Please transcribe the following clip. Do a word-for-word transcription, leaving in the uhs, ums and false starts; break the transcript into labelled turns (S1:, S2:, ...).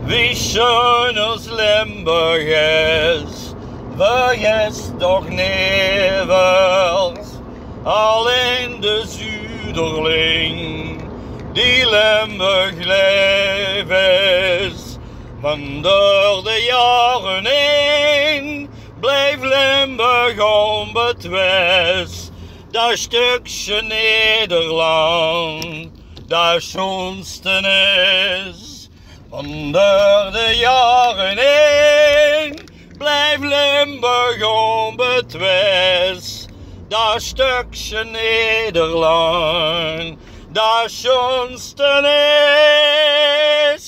S1: wie schön als Limburg is, vergis toch nevels, alleen de Zuiderling, die Limburg leef is. Want door de jaren heen bleef Limburg onbetwist. Dat stukje Nederland, dat schoonste is. Want door de jaren heen blijft Limburg onbetwist. Dat stukje Nederland, dat schoonste is.